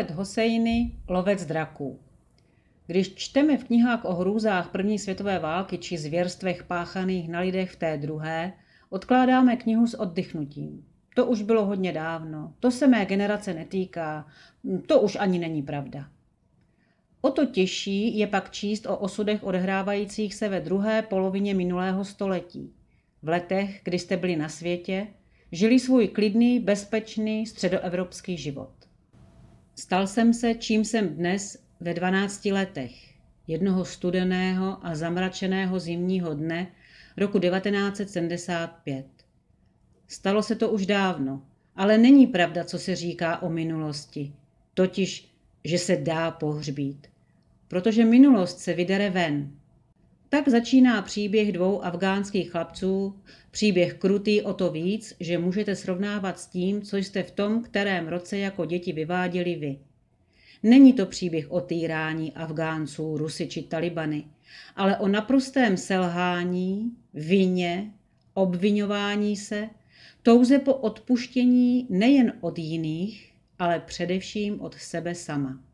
Khaled Hosseini, Lovec draků. Když čteme v knihách o hrůzách první světové války či zvěrstvech páchaných na lidech v té druhé, odkládáme knihu s oddychnutím. To už bylo hodně dávno, to se mé generace netýká, to už ani není pravda. O to těžší je pak číst o osudech odehrávajících se ve druhé polovině minulého století. V letech, kdy jste byli na světě, žili svůj klidný, bezpečný středoevropský život. Stal jsem se, čím jsem dnes ve 12 letech, jednoho studeného a zamračeného zimního dne roku 1975. Stalo se to už dávno, ale není pravda, co se říká o minulosti, totiž, že se dá pohřbít, protože minulost se vydere ven. Tak začíná příběh dvou afgánských chlapců, příběh krutý o to víc, že můžete srovnávat s tím, co jste v tom kterém roce jako děti vyváděli vy. Není to příběh o týrání Afgánců, Rusy či Talibany, ale o naprostém selhání, vině, obviňování se, touze po odpuštění nejen od jiných, ale především od sebe sama.